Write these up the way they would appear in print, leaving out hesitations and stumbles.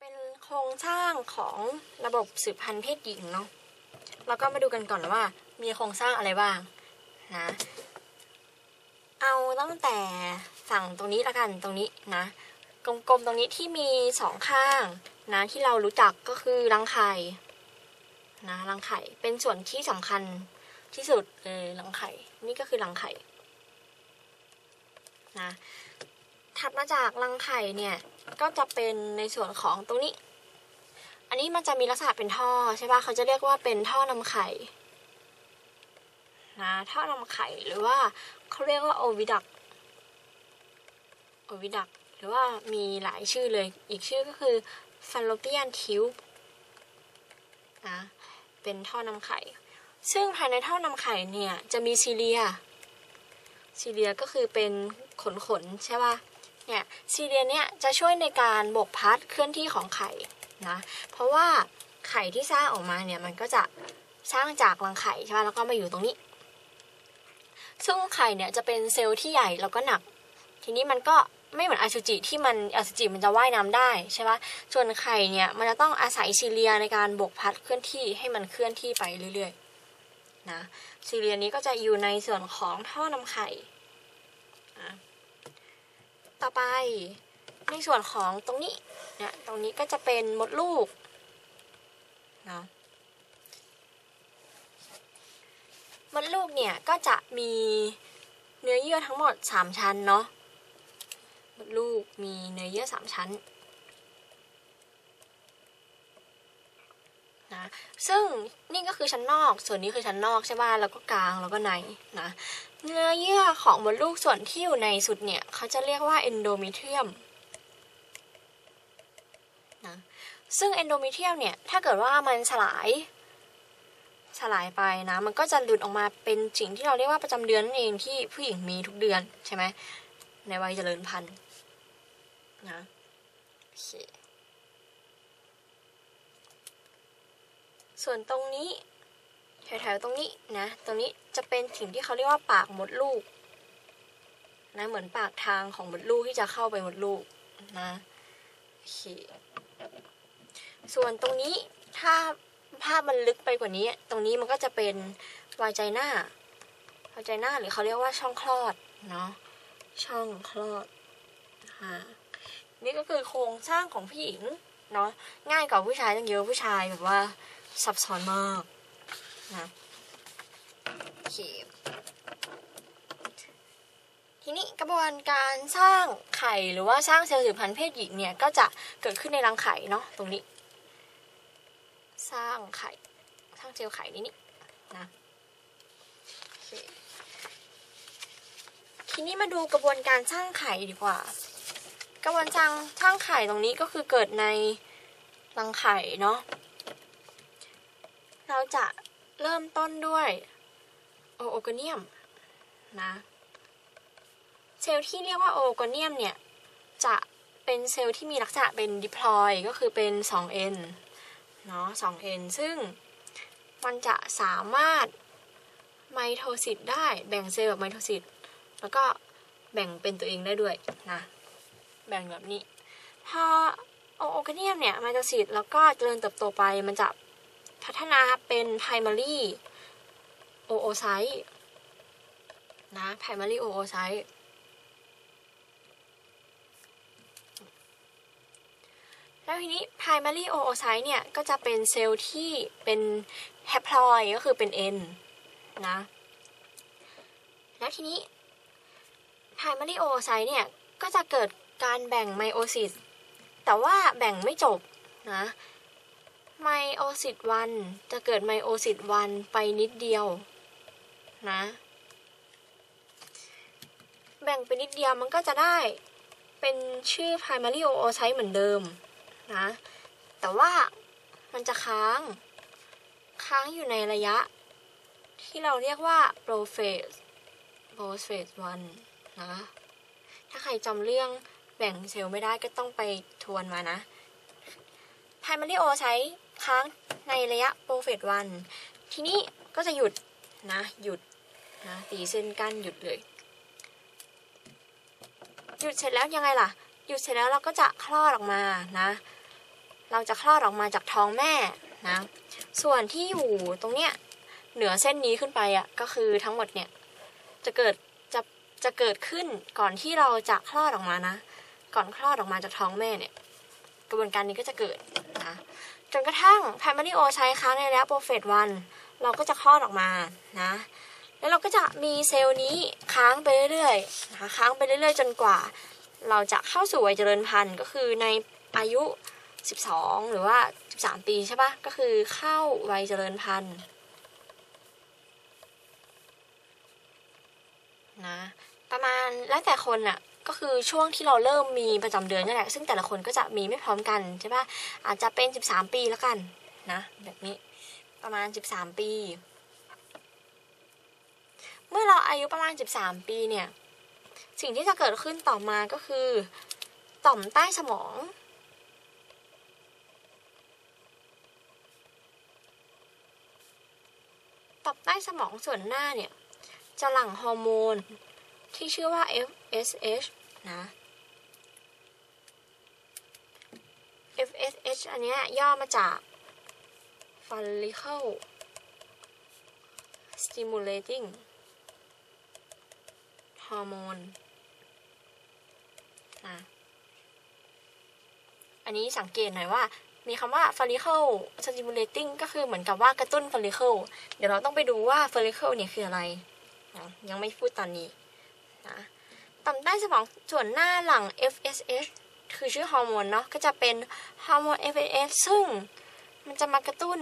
เป็นโครงสร้างของระบบสืบพันธุ์เพศหญิงเนาะเราก็มาดูกันก่อนว่ามีโครงสร้างอะไรบ้างนะเอาตั้งแต่ฝั่งตรงนี้ละกันตรงนี้นะกลมๆตรงนี้ที่มีสองข้างนะที่เรารู้จักก็คือรังไข่นะรังไข่เป็นส่วนที่สำคัญที่สุดเลยรังไข่นี่ก็คือรังไข่นะถัดมาจากรังไข่เนี่ยก็จะเป็นในส่วนของตรงนี้อันนี้มันจะมีลักษณะเป็นท่อใช่ป่ะเขาจะเรียกว่าเป็นท่อนำไข่นะท่อนำไข่หรือว่าเขาเรียกว่าโอวิดักหรือว่ามีหลายชื่อเลยอีกชื่อก็คือฟาลโลเปียนทิวบ์นะเป็นท่อนำไข่ซึ่งภายในท่อนำไข่เนี่ยจะมีซีเลียก็คือเป็นขนใช่ป่ะเนี่ยซีเลียเนี่ยจะช่วยในการบกพัดเคลื่อนที่ของไข่นะเพราะว่าไข่ที่สร้างออกมาเนี่ยมันก็จะสร้างจากรังไข่ใช่ป่ะแล้วก็มาอยู่ตรงนี้ซึ่งไข่เนี่ยจะเป็นเซลล์ที่ใหญ่แล้วก็หนักทีนี้มันก็ไม่เหมือนอสุจิที่อสุจิมันจะว่ายน้ำได้ใช่ป่ะส่วนไข่เนี่ยมันจะต้องอาศัยซีเลียในการบกพัดเคลื่อนที่ให้มันเคลื่อนที่ไปเรื่อยๆนะซีเลียนี้ก็จะอยู่ในส่วนของท่อนำไข่ต่อไปในส่วนของตรงนี้เนี่ยตรงนี้ก็จะเป็นมดลูกนะมดลูกเนี่ยก็จะมีเนื้อเยื่อทั้งหมด3ชั้นเนาะมดลูกมีเนื้อเยื่อ3ชั้นนะซึ่งนี่ก็คือชั้นนอกส่วนนี้คือชั้นนอกใช่ป่ะแล้วก็กลางแล้วก็ในนะเนื้อเยื่อของมดลูกส่วนที่อยู่ในสุดเนี่ยเขาจะเรียกว่าเอนโดเมเทรียมนะซึ่งเอนโดเมเทรียมเนี่ยถ้าเกิดว่ามันสลายไปนะมันก็จะหลุดออกมาเป็นสิ่งที่เราเรียกว่าประจำเดือนนั่นเองที่ผู้หญิงมีทุกเดือนใช่ไหมในวัยเจริญพันธุ์นะโอเคส่วนตรงนี้แถวๆตรงนี้นะตรงนี้จะเป็นสิ่งที่เขาเรียกว่าปากมดลูกนะเหมือนปากทางของมดลูกที่จะเข้าไปมดลูกนะโอเคส่วนตรงนี้ถ้าภาพมันลึกไปกว่านี้ตรงนี้มันก็จะเป็นวาไจน่าหรือเขาเรียกว่าช่องคลอดเนาะช่องคลอดนี่ก็คือโครงสร้างของผู้หญิงเนาะง่ายกว่าผู้ชายตั้งเยอะผู้ชายแบบว่าซับซ้อนมากนะโอเคทีนี้กระบวนการสร้างไข่หรือว่าสร้างเซลล์สืบพันธุ์เพศหญิงเนี่ยก็จะเกิดขึ้นในรังไข่เนาะตรงนี้สร้างเซลล์ไข่นี่นะทีนี้มาดูกระบวนการสร้างไข่ดีกว่ากระบวนการสร้างไข่ตรงนี้ก็คือเกิดในรังไข่เนาะเราจะเริ่มต้นด้วยโอโกเนียมนะเซลล์ที่เรียกว่าโอโกเนียมเนี่ยจะเป็นเซลล์ที่มีลักษณะเป็นดิพลอยก็คือเป็น 2N เนาะ 2N ซึ่งมันจะสามารถไมโทซิสได้แบ่งเซลล์แบบไมโทซิสแล้วก็แบ่งเป็นตัวเองได้ด้วยนะแบ่งแบบนี้พอโอโกเนียมเนี่ยไมโทซิสแล้วก็เจริญเติบโตไปมันจะพัฒนาเป็นไพรมารีโอโอไซต์นะไพรมารีโอโอไซต์แล้วทีนี้ primary oocyte เนี่ยก็จะเป็นเซลล์ที่เป็นแฮปลอยด์ก็คือเป็น N นะแล้วทีนี้ primary oocyte เนี่ยก็จะเกิดการแบ่งไมโอซิสแต่ว่าแบ่งไม่จบนะไมโอซิส1จะเกิดไมโอซิส1ไปนิดเดียวนะแบ่งไปนิดเดียวมันก็จะได้เป็นชื่อ primary oocyte เหมือนเดิมนะแต่ว่ามันจะค้างอยู่ในระยะที่เราเรียกว่าโปรเฟส1นะถ้าใครจำเรื่องแบ่งเซลล์ไม่ได้ก็ต้องไปทวนมานะ primary oocyte ค้างในระยะโปรเฟส1ทีนี้ก็จะหยุดนะตีเส้นกั้นหยุดเลยหยุดเสร็จแล้วยังไงล่ะหยุดเสร็จแล้วเราก็จะคลอดออกมานะเราจะคลอดออกมาจากท้องแม่นะส่วนที่อยู่ตรงเนี้ยเหนือเส้นนี้ขึ้นไปอ่ะก็คือทั้งหมดเนี่ยจะเกิดขึ้นก่อนที่เราจะคลอดออกมานะก่อนคลอดออกมาจากท้องแม่เนี่ยกระบวนการนี้ก็จะเกิดนะจนกระทั่ง primary oocyte ค้างในระยะ Prophet 1เราก็จะคลอดออกมานะแล้วเราก็จะมีเซลล์นี้ค้างไปเรื่อยๆนะคะค้างไปเรื่อยๆจนกว่าเราจะเข้าสู่วัยเจริญพันธุ์ก็คือในอายุ12หรือว่า13ปีใช่ปะก็คือเข้าวัยเจริญพันธุ์นะประมาณแล้วแต่คนน่ะก็คือช่วงที่เราเริ่มมีประจำเดือนนี่แหละซึ่งแต่ละคนก็จะมีไม่พร้อมกันใช่ปะอาจจะเป็น13ปีแล้วกันนะแบบนี้ประมาณ13ปีเมื่อเราอายุประมาณ13ปีเนี่ยสิ่งที่จะเกิดขึ้นต่อมาก็คือต่อมใต้สมองต่อมใต้สมองส่วนหน้าเนี่ยจะหลั่งฮอร์โมนที่ชื่อว่า FSH นะ FSH อันเนี้ยย่อมาจาก Follicle Stimulating Hormone นะอันนี้สังเกตหน่อยว่ามีคำว่า follicle stimulating ก็คือเหมือนกับว่ากระตุ้น follicle เดี๋ยวเราต้องไปดูว่า follicle เนี่ยคืออะไรนะยังไม่พูดตอนนี้นะต่อมใต้สมองส่วนหน้าหลัง FSH คือชื่อฮอร์โมนเนาะก็จะเป็นฮอร์โมน FSH ซึ่งมันจะมากระตุ้น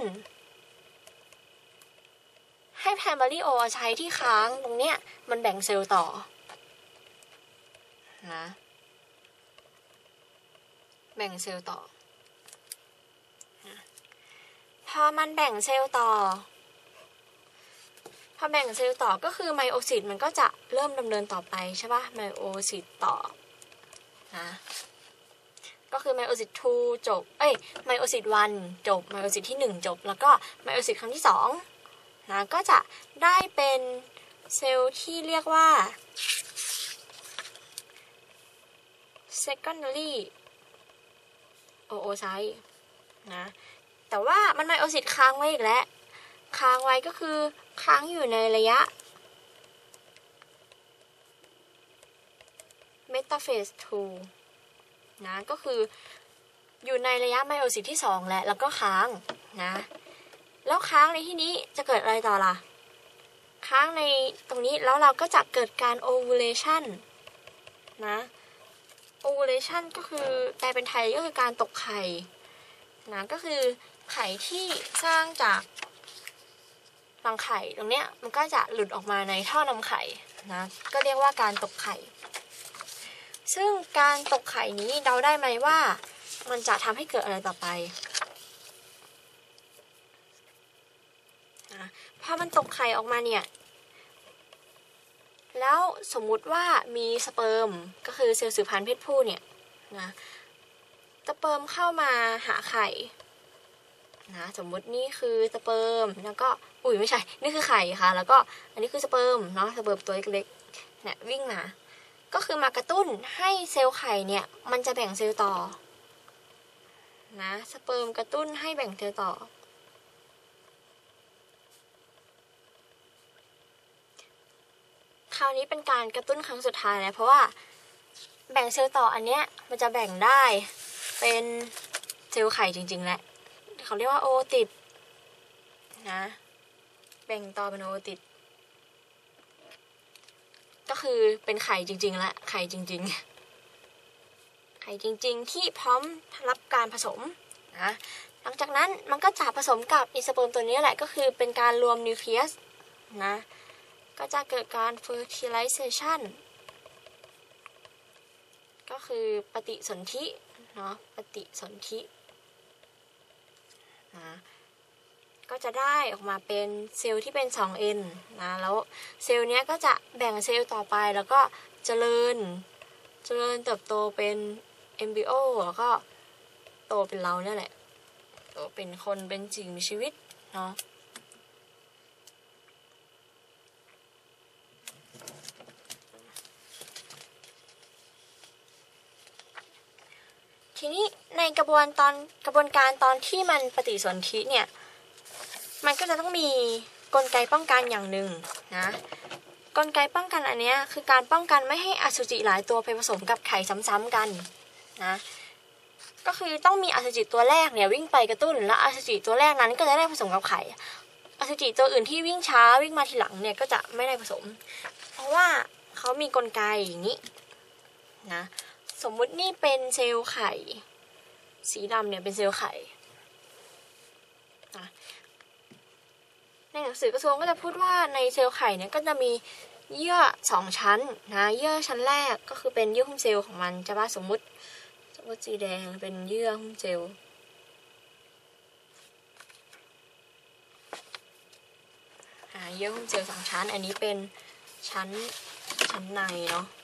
ให้ primary oocyte ที่ค้างตรงเนี้ยมันแบ่งเซลล์ต่อนะแบ่งเซลล์ต่อพอมันแบ่งเซลล์ต่อพอแบ่งเซลล์ต่อก็คือไมโอซิสมันก็จะเริ่มดำเนินต่อไปใช่ปะไมโอซิสต่อนะก็คือไมโอซิส2จบไมโอซิส1จบไมโอซิสที่1จบแล้วก็ไมโอซิสครั้งที่2นะก็จะได้เป็นเซลล์ที่เรียกว่า secondary oocyte นะแต่ว่ามันไมโอซิสค้างไว้อีกแล้วค้างไว้ก็คือค้างอยู่ในระยะ metaphase 2นะก็คืออยู่ในระยะไมโอซิสที่2แล้วก็ค้างนะแล้วค้างในที่นี้จะเกิดอะไรต่อล่ะค้างในตรงนี้แล้วเราก็จะเกิดการ ovulation นะ ovulation ก็คือแปลเป็นไทยก็คือการตกไข่นะก็คือไข่ที่สร้างจากรังไข่ตรงเนี้ยมันก็จะหลุดออกมาในท่อนำไข่นะก็เรียกว่าการตกไข่ซึ่งการตกไข่นี้เดาได้ไหมว่ามันจะทำให้เกิดอะไรต่อไปนะพอมันตกไข่ออกมาเนี่ยแล้วสมมุติว่ามีสเปิร์มก็คือเซลล์สืบพันธุ์เพศผู้เนี่ยนะสเปิร์มเข้ามาหาไข่นะสมมุตินี่คือสเปิร์มแล้วก็ไม่ใช่นี่คือไข่ค่ะแล้วก็อันนี้คือสเปิร์มเนาะสเปิร์มตัวเล็กๆเนี่ยวิ่งมาก็คือมากระตุ้นให้เซลล์ไข่เนี่ยมันจะแบ่งเซลล์ต่อนะสเปิร์มกระตุ้นให้แบ่งเซลล์ต่อคราวนี้เป็นการกระตุ้นครั้งสุดท้ายแล้วเพราะว่าแบ่งเซลล์ต่ออันเนี้ยมันจะแบ่งได้เป็นเซลล์ไข่จริงๆแหละเขาเรียกว่าโอติดนะแบ่งต่อเป็นโอติดก็คือเป็นไข่จริงๆและไข่จริงๆไข่จริงๆที่พร้อมรับการผสมนะหลังจากนั้นมันก็จะผสมกับอีสเปิร์มตัวนี้แหละก็คือเป็นการรวมนิวเคลียสนะก็จะเกิดการ fertilization ก็คือปฏิสนธิเนาะปฏิสนธินะก็จะได้ออกมาเป็นเซลล์ที่เป็น 2n นะแล้วเซลล์เนี้ยก็จะแบ่งเซลล์ต่อไปแล้วก็เจริญเติบโตเป็นเอมบริโอแล้วก็โตเป็นเราเนี่ยแหละโตเป็นคนเป็นสิ่งมีชีวิตเนาะททีนี้ในกระบวนการตอนที่มันปฏิสนธิเนี่ยมันก็จะต้องมีกลไกป้องกันอย่างหนึ่งนะกลไกป้องกันอันนี้คือการป้องกันไม่ให้อสุจิหลายตัวไปผสมกับไข่ซ้ำๆกันนะก็คือต้องมีอสุจิตัวแรกเนี่ยวิ่งไปกระตุ้นแล้วอสุจิตัวแรกนั้นก็จะได้ผสมกับไข่อสุจิตัวอื่นที่วิ่งช้าวิ่งมาทีหลังเนี่ยก็จะไม่ได้ผสมเพราะว่าเขามีกลไกอย่างนี้นะสมมุตินี่เป็นเซลล์ไข่สีดำเนี่ยเป็นเซลล์ไข่นะในหนังสือกระทรวงก็จะพูดว่าในเซลล์ไข่เนี่ยก็จะมีเยื่อ2ชั้นนะเยื่อชั้นแรกก็คือเป็นเยื่อหุ้มเซลล์ของมันจะว่าสมมุติสีแดงเป็นเยื่อหุ้มเซลล์เยื่อหุ้มเซลล์2ชั้นอันนี้เป็นชั้นในเนาะ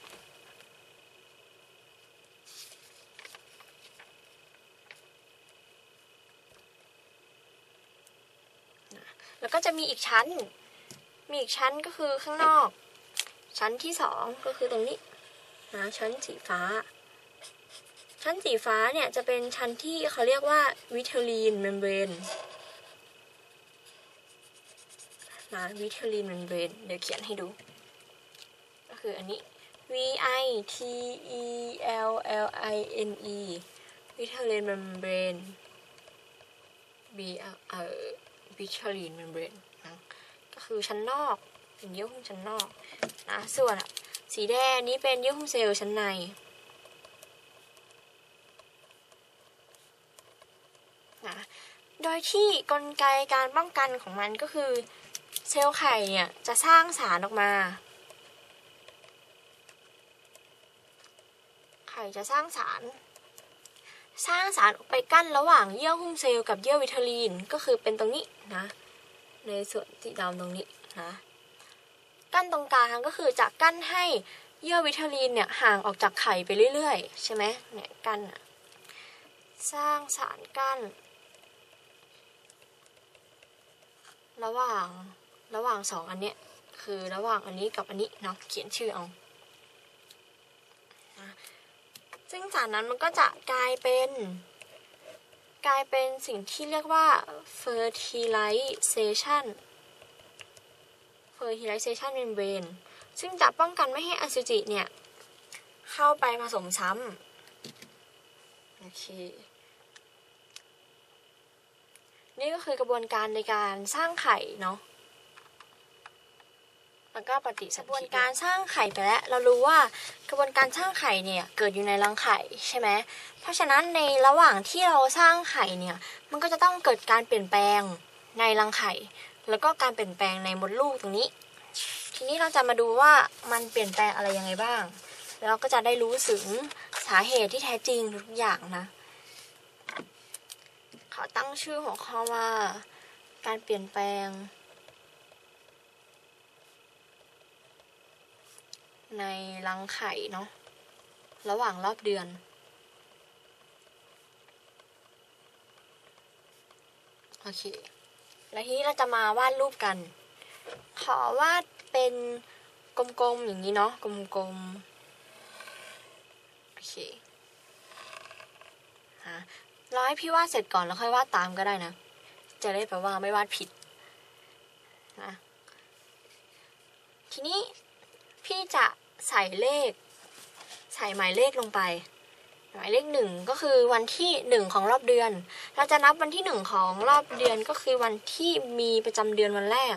แล้วก็จะมีอีกชั้นก็คือข้างนอกชั้นที่2ก็คือตรงนี้นะชั้นสีฟ้าเนี่ยจะเป็นชั้นที่เขาเรียกว่าวิเทอรีนเมมเบรนนะวิเทอรีนเมมเบรนเดี๋ยวเขียนให้ดูก็คืออันนี้ VITELLINE วิเทอรีนเมมเบรนวิเทอรีนเมมเบรนนะก็คือชั้นนอกเป็นเยื่อหุ้มชั้นนอกนะส่วนสีแดงนี้เป็นเยื่อหุ้มเซลล์ชั้นในนะโดยที่กลไกการป้องกันของมันก็คือเซลล์ไข่เนี่ยจะสร้างสารออกมาไข่จะสร้างสารออกไปกั้นระหว่างเยื่อหุ้มเซลล์กับเยื่อวิเทอรีนก็คือเป็นตรงนี้นะในส่วนสีดำตรงนี้นะกั้นตรงกลางก็คือจะกั้นให้เยื่อวิเทอรีนเนี่ยห่างออกจากไข่ไปเรื่อยๆใช่ไหมเนี่ยกั้นสร้างสารกั้นระหว่าง2อันเนี้ยคือระหว่างอันนี้กับอันนี้เนาะเขียนชื่อเอาซึ่งสารนั้นมันก็จะกลายเป็นสิ่งที่เรียกว่า fertilization membrane ซึ่งจะป้องกันไม่ให้อสุจิเนี่ยเข้าไปผสมซ้ำโอเคนี่ก็คือกระบวนการในการสร้างไข่เนาะแล้วก็ปฏิสนธิกระบวนการสร้างไข่ไปแล้วเรารู้ว่ากระบวนการสร้างไข่เนี่ยเกิดอยู่ในรังไข่ใช่ไหมเพราะฉะนั้นในระหว่างที่เราสร้างไข่เนี่ยมันก็จะต้องเกิดการเปลี่ยนแปลงในรังไข่แล้วก็การเปลี่ยนแปลงในมดลูกตรงนี้ทีนี้เราจะมาดูว่ามันเปลี่ยนแปลงอะไรยังไงบ้างแล้วก็จะได้รู้ถึงสาเหตุที่แท้จริงทุกอย่างนะขอตั้งชื่อหัวข้อว่าการเปลี่ยนแปลงในรังไข่เนาะระหว่างรอบเดือนโอเคแล้วทีนี้เราจะมาวาดรูปกันขอวาดเป็นกลมๆอย่างนี้เนาะกลมๆโอเครอให้พี่วาดเสร็จก่อนแล้วค่อยวาดตามก็ได้นะจะได้แปลว่าไม่วาดผิดนะทีนี้พี่จะใส่หมายเลขลงไปหมายเลข1ก็คือวันที่1ของรอบเดือนเราจะนับวันที่1ของรอบเดือนก็คือวันที่มีประจำเดือนวันแรก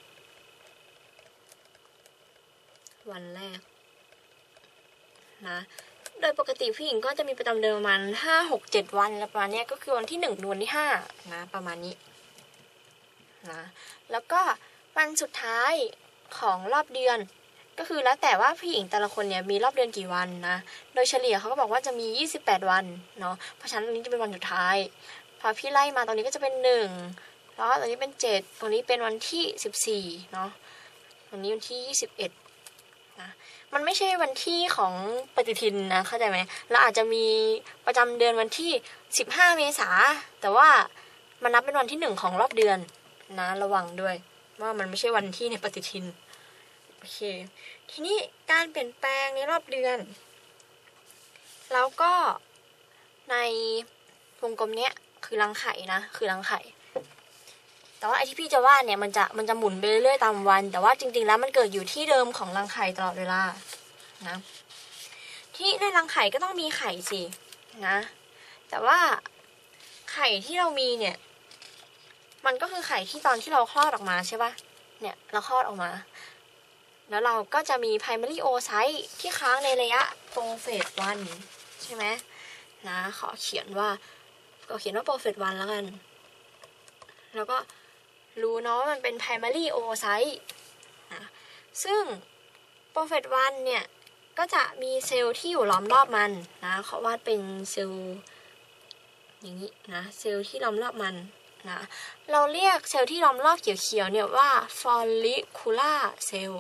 นะโดยปกติผู้หญิงก็จะมีประจำเดือนประมาณ5-6-7 วันแล้วประมาณนี้ก็คือวันที่1ถึงวันที่5นะประมาณนี้นะแล้วก็วันสุดท้ายของรอบเดือนก็คือแล้วแต่ว่าผู้หญิงแต่ละคนเนี่ยมีรอบเดือนกี่วันนะโดยเฉลี่ยเขาก็บอกว่าจะมี28วันเนาะเพราะฉะนั้นตรงนี้จะเป็นวันสุดท้ายพอพี่ไล่มาตรงนี้ก็จะเป็น1แล้วตรงนี้เป็น7ตรงนี้เป็นวันที่14เนาะตรงนี้วันที่21นะมันไม่ใช่วันที่ของปฏิทินนะเข้าใจไหมเราอาจจะมีประจำเดือนวันที่15เมษาแต่ว่ามันนับเป็นวันที่1ของรอบเดือนนะระวังด้วยว่ามันไม่ใช่วันที่ในปฏิทินโอเคทีนี้การเปลี่ยนแปลงในรอบเดือนแล้วก็ในวงกลมเนี้ยคือรังไข่นะคือรังไข่แต่ว่าไอที่พี่จะวาดเนี่ยมันจะหมุนไปเรื่อยๆตามวันแต่ว่าจริงๆแล้วมันเกิดอยู่ที่เดิมของรังไข่ตลอดเวลานะที่ในรังไข่ก็ต้องมีไข่สินะแต่ว่าไข่ที่เรามีเนี่ยมันก็คือไข่ที่ตอนที่เราคลอดออกมาใช่ปะเนี่ยเราคลอดออกมาแล้วเราก็จะมี primary oocyte ที่ค้างในระยะโปรเฟส1ใช่ไหมนะขอเขียนว่าโปรเฟส1แล้วกันแล้วก็รู้เนาะว่ามันเป็น primary oocyte นะซึ่งโปรเฟส1เนี่ยก็จะมีเซลล์ที่อยู่ล้อมรอบมันนะเขาวาดเป็นเซลล์อย่างนี้นะเซลล์ที่ล้อมรอบมันนะเราเรียกเซลล์ที่ล้อมรอบเขียวๆเนี่ยว่า follicular cell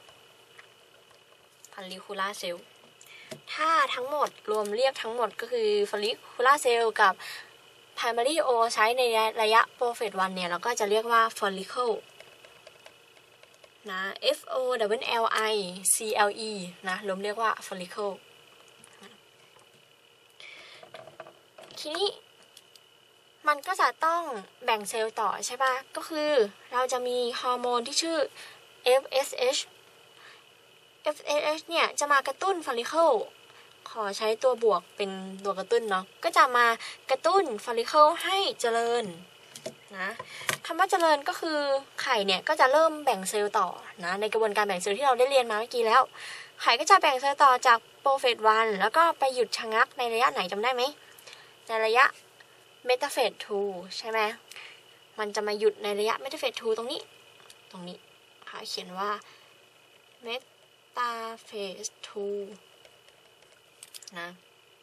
ถ้าทั้งหมดรวมเรียกทั้งหมดก็คือ follicular cell กับ primary oocyte ในระยะโปรเฟส1เนี่ยเราก็จะเรียกว่า follicle นะ follicle นะรวมเรียกว่า follicle ทีนี้มันก็จะต้องแบ่งเซลล์ต่อใช่ปะก็คือเราจะมีฮอร์โมนที่ชื่อ FSH เนี่ยจะมากระตุ้น follicle ขอใช้ตัวบวกเป็นตัวกระตุ้นเนาะก็จะมากระตุ้น follicle ให้เจริญนะคำว่าเจริญก็คือไข่เนี่ยก็จะเริ่มแบ่งเซลล์ต่อนะในกระบวนการแบ่งเซลล์ที่เราได้เรียนมาเมื่อกี้แล้วไข่ก็จะแบ่งเซลล์ต่อจากโปรเฟส1แล้วก็ไปหยุดชะงักในระยะไหนจำได้ไหมในระยะเมตาเฟส2ใช่ไหมมันจะมาหยุดในระยะเมตาเฟส2ตรงนี้ค่ะเขียนว่าเมตาเฟส2นะ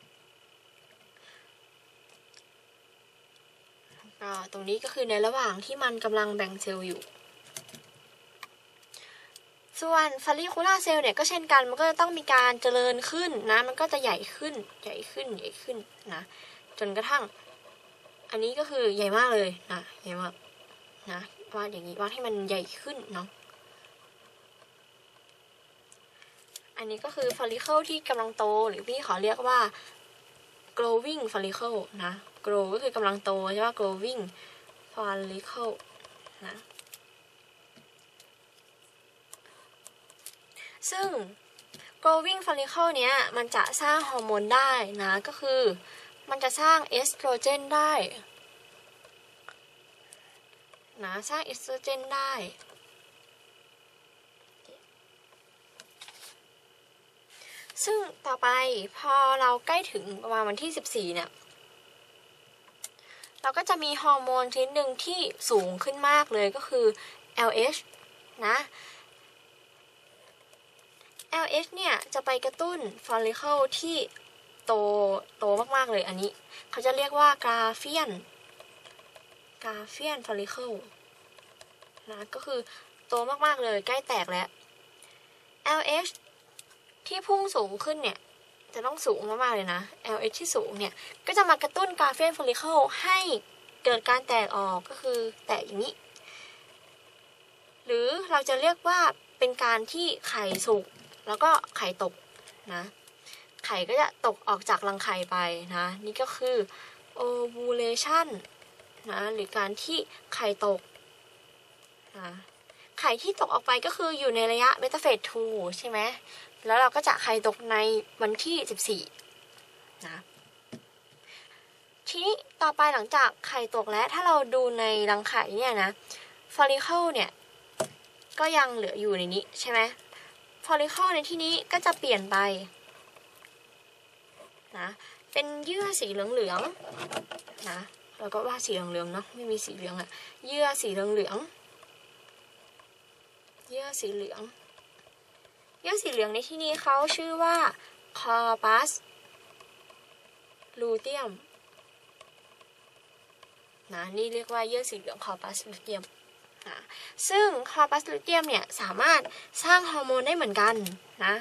ก็ตรงนี้ก็คือในระหว่างที่มันกำลังแบ่งเซลล์อยู่ส่วน follicular cell เนี่ยก็เช่นกันมันก็จะต้องมีการเจริญขึ้นนะมันก็จะใหญ่ขึ้นนะจนกระทั่งอันนี้ก็คือใหญ่มากเลยนะใหญ่มากนะวาดอย่างนี้วาดให้มันใหญ่ขึ้นเนาะอันนี้ก็คือ follicle ที่กำลังโตหรือพี่ขอเรียกว่า growing follicle นะ grow ก็คือกำลังโตใช่ป่ะ growing follicle นะซึ่ง growing follicle เนี้ยมันจะสร้างฮอร์โมนได้นะก็คือมันจะสร้างเอสโตรเจนได้นะสร้างเอสโตรเจนได้ซึ่งต่อไปพอเราใกล้ถึงประมาณวันที่14เนี่ยเราก็จะมีฮอร์โมนชนิดหนึ่งที่สูงขึ้นมากเลยก็คือ LH นะ LH เนี่ยจะไปกระตุ้น follicle ที่โตมากๆเลยอันนี้เขาจะเรียกว่ากราเฟียนfollicle นะก็คือโตมากๆเลยใกล้แตกแล้ว LH ที่พุ่งสูงขึ้นเนี่ยจะต้องสูงมากๆเลยนะ LH ที่สูงเนี่ยก็จะมากระตุ้นกราเฟียน follicle ให้เกิดการแตกออกก็คือแตกอย่างนี้หรือเราจะเรียกว่าเป็นการที่ไข่สุกแล้วก็ไข่ตกนะไข่ก็จะตกออกจากรังไข่ไปนะนี่ก็คือ ovulation นะหรือการที่ไข่ตกนะไข่ที่ตกออกไปก็คืออยู่ในระยะเมตาเฟส2ใช่ไหมแล้วเราก็จะไข่ตกในวันที่14นะทีนี้ต่อไปหลังจากไข่ตกแล้วถ้าเราดูในรังไข่เนี่ยนะ follicle เนี่ยก็ยังเหลืออยู่ในนี้ใช่ไหม follicle ในที่นี้ก็จะเปลี่ยนไปนะเป็นเยื่อสีเหลืองๆนะเราก็วาดสีเหลืองๆเนาะไม่มีสีเหลืองอะเยื่อสีเหลืองในที่นี้เขาชื่อว่า corpus luteum นะนี่เรียกว่าเยื่อสีเหลือง corpus luteum นะซึ่ง corpus luteum เนี่ยสามารถสร้างฮอร์โมนได้เหมือนกันนะ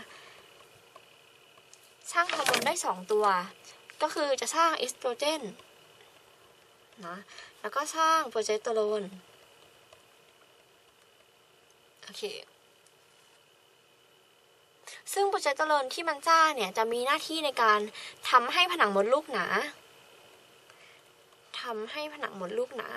สร้างฮอร์โมนได้2ตัวก็คือจะสร้างเอสโตรเจนนะแล้วก็สร้างโปรเจสเตอโรนโอเคซึ่งโปรเจสเตอโรนที่มันสร้างเนี่ยจะมีหน้าที่ในการทำให้ผนังมดลูกหนาำให้ผนังมดลูกหนา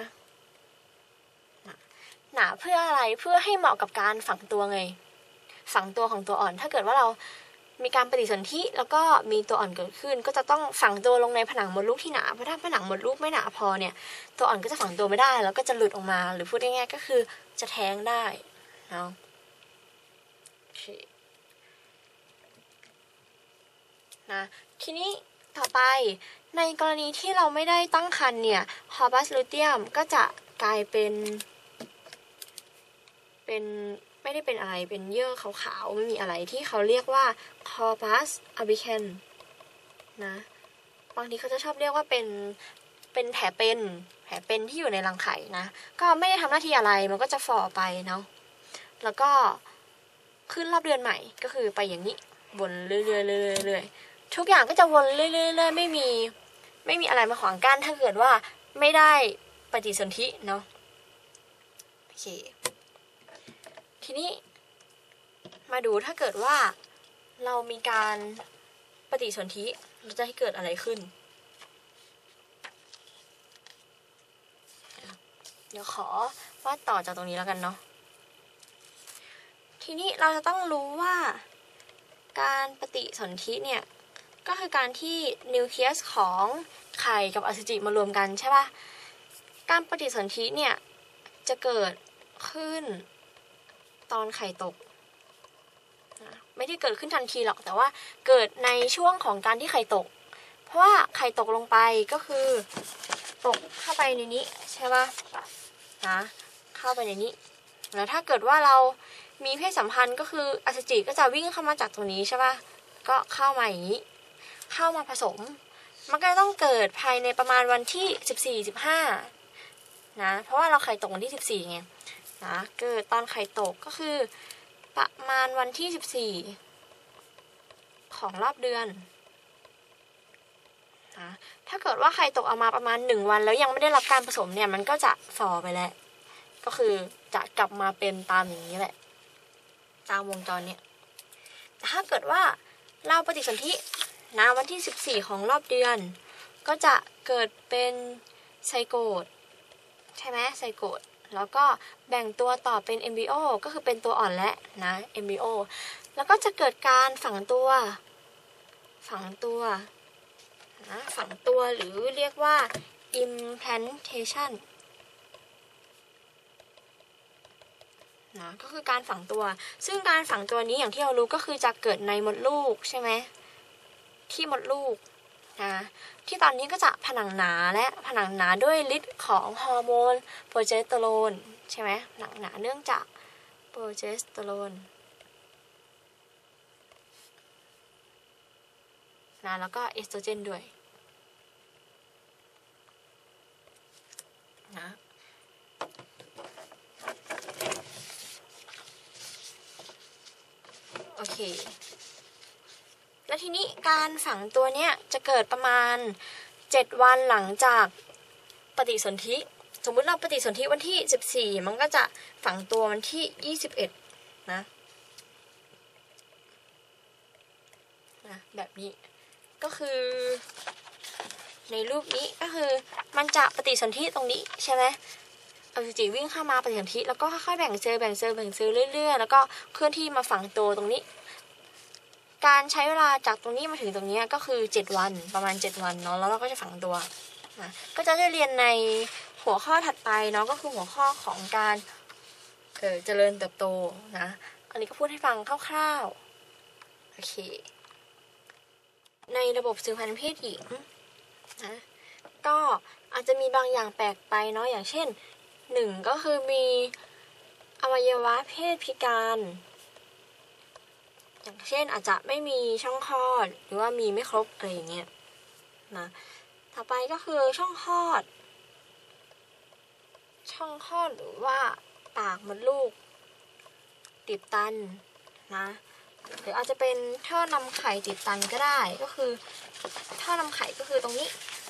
เพื่ออะไรเพื่อให้เหมาะกับการฝังตัวไงฝังตัวของตัวอ่อนถ้าเกิดว่าเรามีการปฏิสนธิแล้วก็มีตัวอ่อนเกิดขึ้นก็จะต้องฝังตัวลงในผนังมดลูกที่หนาเพราะถ้าผนังมดลูกไม่หนาพอเนี่ยตัวอ่อนก็จะฝังตัวไม่ได้แล้วก็จะหลุดออกมาหรือพูดง่ายๆก็คือจะแท้งได้เนาะโอเคนะทีนี้ต่อไปในกรณีที่เราไม่ได้ตั้งครรภ์เนี่ยคอร์ปัสลูเทียมก็จะกลายเป็นไม่ได้เป็นอะไรเป็นเยื่อขาวๆไม่มีอะไรที่เขาเรียกว่า corpus albicans นะบางทีเขาจะชอบเรียกว่าเป็นแผลเป็นที่อยู่ในรังไข่นะก็ไม่ได้ทำหน้าที่อะไรมันก็จะฝ่อไปเนาะแล้วก็ขึ้นรอบเดือนใหม่ก็คือไปอย่างนี้วนเรื่อยๆทุกอย่างก็จะวนเรื่อยๆไม่มีอะไรมาขวางกั้นถ้าเกิดว่าไม่ได้ปฏิสนธิเนาะโอเคทีนี้มาดูถ้าเกิดว่าเรามีการปฏิสนธิเราจะให้เกิดอะไรขึ้นเดี๋ยวขอวาดต่อจากตรงนี้แล้วกันเนาะทีนี้เราจะต้องรู้ว่าการปฏิสนธิเนี่ยก็คือการที่นิวเคลียสของไข่กับอสุจิมารวมกันใช่ป่ะการปฏิสนธิเนี่ยจะเกิดขึ้นตอนไข่ตกไม่ได้เกิดขึ้นทันทีหรอกแต่ว่าเกิดในช่วงของการที่ไข่ตกเพราะว่าไข่ตกลงไปก็คือตกเข้าไปในนี้ใช่ป่ะนะเข้าไปในนี้แล้วถ้าเกิดว่าเรามีเพศสัมพันธ์ก็คืออสุจิก็จะวิ่งเข้ามาจากตรงนี้ใช่ป่ะก็เข้ามาอย่างนี้เข้ามาผสมมันก็ต้องเกิดภายในประมาณวันที่14-15นะเพราะว่าเราไข่ตกวันที่14ไงนะเกิดตอนไข่ตกก็คือประมาณวันที่14ของรอบเดือนนะถ้าเกิดว่าไข่ตกออกมาประมาณ1วันแล้วยังไม่ได้รับการผสมเนี่ยมันก็จะฝ่อไปแล้วก็คือจะกลับมาเป็นตามอย่างนี้แหละตามวงจรเนี่ยแต่ถ้าเกิดว่าเราปฏิสนธินะวันที่14ของรอบเดือนก็จะเกิดเป็นไซโกตใช่ไหมไซโกตแล้วก็แบ่งตัวต่อเป็น embryo ก็คือเป็นตัวอ่อนและนะ embryo แล้วก็จะเกิดการฝังตัวหรือเรียกว่า implantation นะก็คือการฝังตัวซึ่งการฝังตัวนี้อย่างที่เรารู้ก็คือจะเกิดในมดลูกใช่ไหมที่มดลูกนะที่ตอนนี้ก็จะผนังหนาและผนังหนาด้วยฤทธิ์ของฮอร์โมนโปรเจสเตอโรนใช่ไหมหนังหนาเนื่องจากโปรเจสเตอโรนนะแล้วก็เอสโตรเจนด้วยนะโอเคแล้วทีนี้การฝังตัวเนี้ยจะเกิดประมาณ7วันหลังจากปฏิสนธิสมมุติเราปฏิสนธิวันที่14มันก็จะฝังตัววันที่21นะแบบนี้ก็คือในรูปนี้ก็คือมันจะปฏิสนธิตรงนี้ใช่ไหมอสุจิวิ่งเข้ามาปฏิสนธิแล้วก็ค่อยๆแบ่งเซลล์เรื่อยๆแล้วก็เคลื่อนที่มาฝังตัวตรงนี้การใช้เวลาจากตรงนี้มาถึงตรงนี้ก็คือ7วันประมาณ7วันเนาะแล้วเราก็จะฝังตัวนะก็จะได้เรียนในหัวข้อถัดไปเนาะก็คือหัวข้อของการเจริญเติบโตนะอันนี้ก็พูดให้ฟังคร่าวๆโอเคในระบบสืบพันธุ์เพศหญิงนะก็อาจจะมีบางอย่างแปลกไปเนาะอย่างเช่น1ก็คือมีอวัยวะเพศพิการอย่างเช่นอาจจะไม่มีช่องคลอดหรือว่ามีไม่ครบอะไรอย่างเงี้ยนะต่อไปก็คือช่องคลอดหรือว่าปากมดลูกตีบตันนะหรืออาจจะเป็นท่อนำไข่ตีบตันก็ได้ก็คือท่อนำไข่ก็คือตรงนี้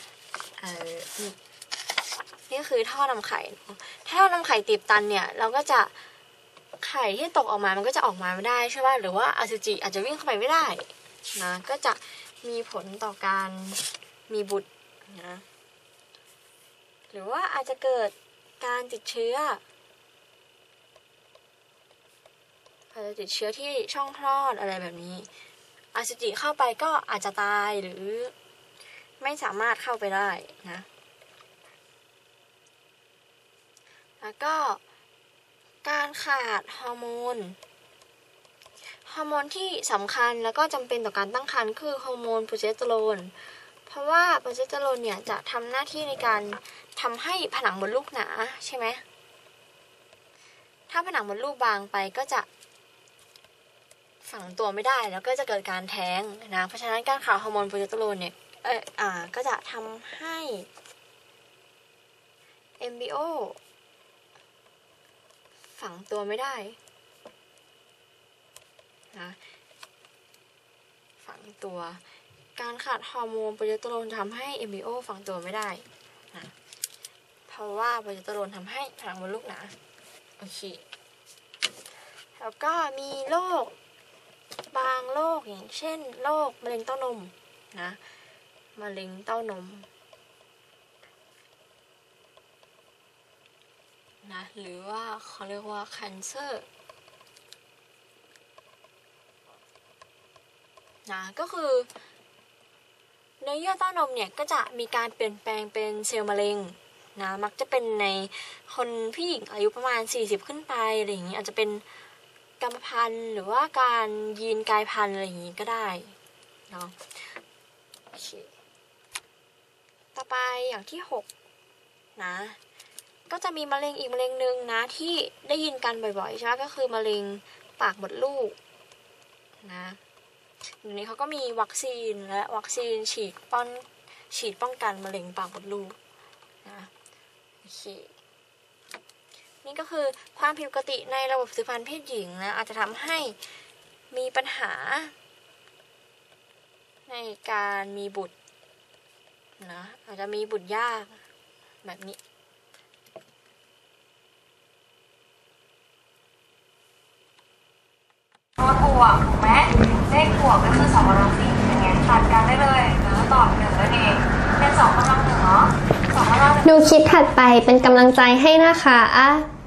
นี่ก็คือท่อนำไข่ถ้าท่อนำไข่ตีบตันเนี่ยเราก็จะไข่ที่ตกออกมามันก็จะออกมาไม่ได้ใช่ป่ะหรือว่าอสุจิอาจจะวิ่งเข้าไปไม่ได้นะก็จะมีผลต่อการมีบุตรนะหรือว่าอาจจะเกิดการติดเชื้อที่ช่องคลอดอะไรแบบนี้อสุจิเข้าไปก็อาจจะตายหรือไม่สามารถเข้าไปได้นะแล้วก็การขาดฮอร์โมนที่สำคัญแล้วก็จำเป็นต่อการตั้งครรภ์คือฮอร์โมนโปรเจสเตอโรนเพราะว่าโปรเจสเตอโรนเนี่ยจะทำหน้าที่ในการทำให้ผนังมดลูกหนาใช่ไหมถ้าผนังมดลูกบางไปก็จะฝังตัวไม่ได้แล้วก็จะเกิดการแท้งนะเพราะฉะนั้นการขาดฮอร์โมนโปรเจสเตอโรนเนี่ยก็จะทำให้เอมบริโอฝังตัวไม่ได้นะฝังตัวการขาดฮอร์โมนโปรเจสเตอโรนทำให้เอมบริโอฝังตัวไม่ได้นะเพราะว่าโปรเจสเตอโรนทำให้ผนังมดลูกหนาโอเคแล้วก็มีโรคบางโรคอย่างเช่นโรคมะเร็งเต้านมนะมะเร็งเต้านมนะหรือว่าเขาเรียกว่า cancer นะก็คือในเยื่อเต้านมเนี่ยก็จะมีการเปลี่ยนแปลงเป็นเซลล์มะเร็งนะมักจะเป็นในคนผู้หญิงอายุประมาณ40ขึ้นไปอะไรอย่างนี้อาจจะเป็นกรรมพันธุ์หรือว่าการยีนกลายพันธุ์อะไรอย่างนี้ก็ได้เนาะโอเคต่อไปอย่างที่6นะก็จะมีมะเร็งอีกมะเร็งหนึ่งนะที่ได้ยินกันบ่อยๆใช่ไหมก็คือมะเร็งปากมดลูกนะเดี๋ยวนี้เขาก็มีวัคซีนและวัคซีนฉีดป้องกันมะเร็งปากมดลูกนะโอเคนี่ก็คือความผิดปกติในระบบสืบพันธุ์เพศหญิงนะอาจจะทำให้มีปัญหาในการมีบุตรนะอาจจะมีบุตรยากแบบนี้ตัวบวกถูกไหมเลขบวกก็คือ2กำลัง4อย่างเงี้ยตัดกันได้เลยแล้วตอบ1นั่นเองเป็น2กำลัง1เนาะ2กำลัง1 ดูคลิปถัดไปเป็นกำลังใจให้นะคะ